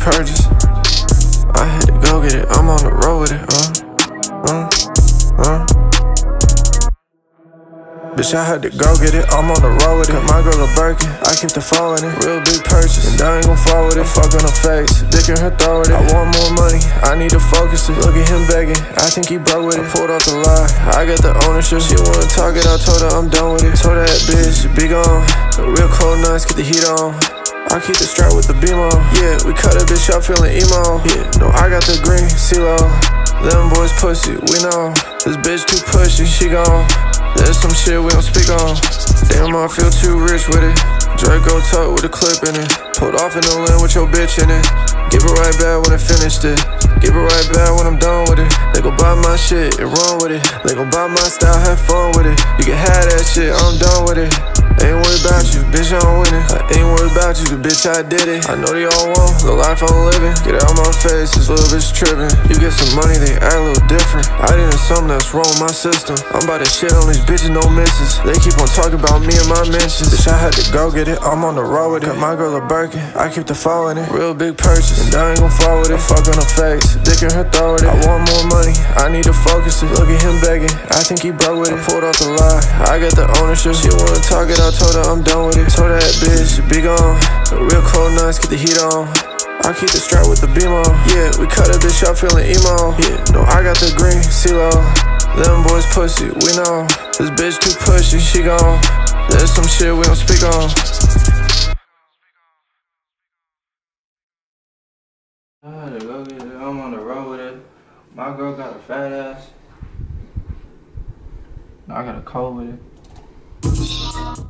purchase. I had to go get it, I'm on the road with it. Bitch, I had to go get it, I'm on the road with it. Cut my girl a Birkin, I keep the phone in it. Real big purchase, and I ain't gon' fall with it. Fuck on her face, dick in her throat with it. I want more money, I need to focus it. Look at him begging, I think he broke with it. I pulled off the lie, I got the ownership. She wanna talk it, I told her I'm done with it. Told that bitch, be gone. The real cold nights, get the heat on. I keep the strap with the beam on. Yeah, we cut a bitch up feeling emo. Yeah, no, I got the green, CeeLo. Them boys pussy, we know. This bitch too pushy, she gone. There's some shit we don't speak on. Damn, I feel too rich with it. Draco tuck with a clip in it. Pulled off in the land with your bitch in it. Give it right back when I finished it. Give it right back when I'm done with it. They gon' buy my shit and run with it. They gon' buy my style, have fun with it. You can have that shit, I'm done with it. Ain't worried about you, bitch, I'm winning. I ain't worried about you, bitch, I did it. I know they all want the life I'm living. Get out my face, this little bitch tripping. You get some money, they act a little different. I didn't something that's wrong with my system. I'm about to shit on these bitches, no misses. They keep on talking about me and my mentions. Bitch, I had to go get it, I'm on the road with it. Cut my girl a Birkin, I keep the phone in it. Real big purchase, and I ain't gon' fall with it. Fuck on her face, dick in her throat with it. I want more money, I need to focus it. Look at him begging, I think he broke with it. I pulled off the lie, I got the ownership. She wanna talk it, I told her I'm done with it. Told that bitch, be gone. The real cold nights, get the heat on. I keep the strap with the beam on. Yeah, we cut a bitch up feeling emo. Yeah, no, I got the green, CeeLo. Them boys pussy, we know. This bitch too pushy, she gone. There's some shit we don't speak on. I had to go get it, I'm on the road with it. My girl got a fat ass. I got a cold with it.